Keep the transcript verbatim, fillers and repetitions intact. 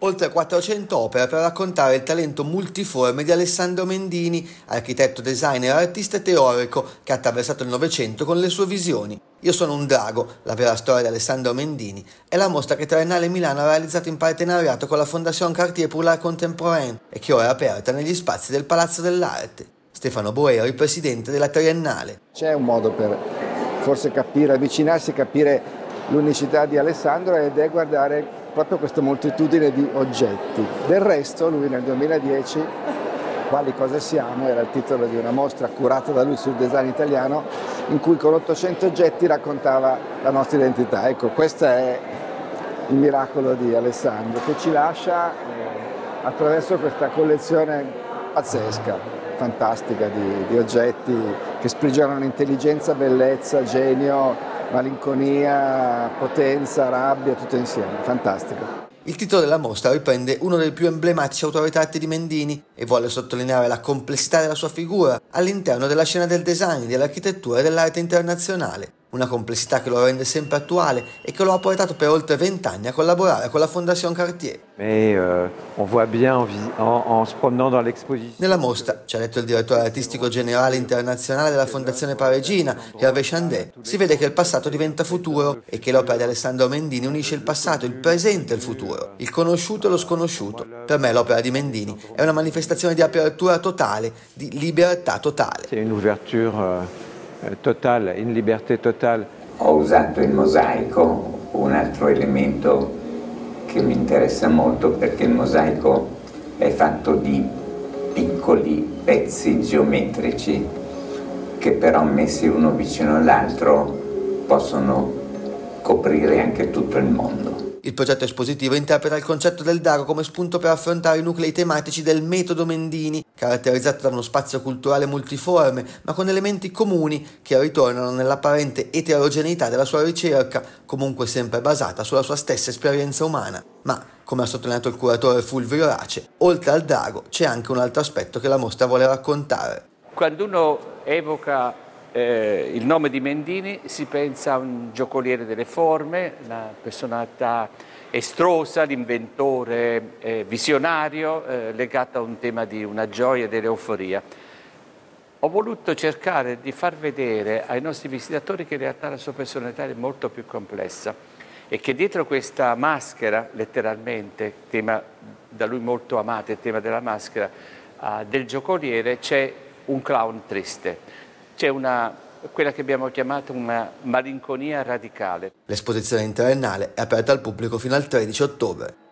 Oltre quattrocento opere per raccontare il talento multiforme di Alessandro Mendini, architetto, designer, artista e teorico che ha attraversato il Novecento con le sue visioni. Io sono un drago, la vera storia di Alessandro Mendini, è la mostra che Triennale Milano ha realizzato in partenariato con la Fondation Cartier pour l'Art Contemporain e che ora è aperta negli spazi del Palazzo dell'Arte. Stefano Boero, il presidente della Triennale. C'è un modo per forse capire, avvicinarsi, capire l'unicità di Alessandro ed è guardare proprio questa moltitudine di oggetti. Del resto lui nel duemiladieci, Quali cosa siamo, era il titolo di una mostra curata da lui sul design italiano in cui con ottocento oggetti raccontava la nostra identità. Ecco, questo è il miracolo di Alessandro che ci lascia eh, attraverso questa collezione pazzesca, fantastica di, di oggetti che sprigionano intelligenza, bellezza, genio, malinconia, potenza, rabbia, tutto insieme, fantastico. Il titolo della mostra riprende uno dei più emblematici autoritratti di Mendini e vuole sottolineare la complessità della sua figura all'interno della scena del design, dell'architettura e dell'arte internazionale. Una complessità che lo rende sempre attuale e che lo ha portato per oltre vent'anni a collaborare con la Fondation Cartier. Mais, euh, on voit bien en, en, en se promenant dans l'exposition. Nella mostra, ci ha detto il direttore artistico generale internazionale della Fondazione Parigina, Hervé Chandé, si vede che il passato diventa futuro e che l'opera di Alessandro Mendini unisce il passato, il presente e il futuro, il conosciuto e lo sconosciuto. Per me l'opera di Mendini è una manifestazione di apertura totale, di libertà totale. C'est une ouverture euh, totale, une liberté totale. Ho usato il mosaico, un altro elemento che mi interessa molto perché il mosaico è fatto di piccoli pezzi geometrici che però messi uno vicino all'altro possono coprire anche tutto il mondo. Il progetto espositivo interpreta il concetto del drago come spunto per affrontare i nuclei tematici del metodo Mendini, caratterizzato da uno spazio culturale multiforme, ma con elementi comuni che ritornano nell'apparente eterogeneità della sua ricerca, comunque sempre basata sulla sua stessa esperienza umana. Ma, come ha sottolineato il curatore Fulvio Race, oltre al drago c'è anche un altro aspetto che la mostra vuole raccontare. Quando uno evoca Eh, il nome di Mendini si pensa a un giocoliere delle forme, una personalità estrosa, l'inventore eh, visionario, eh, legato a un tema di una gioia e dell'euforia. Ho voluto cercare di far vedere ai nostri visitatori che in realtà la sua personalità è molto più complessa e che dietro questa maschera, letteralmente, tema da lui molto amato, il tema della maschera eh, del giocoliere, c'è un clown triste. C'è una, quella che abbiamo chiamato una malinconia radicale. L'esposizione triennale è aperta al pubblico fino al tredici ottobre.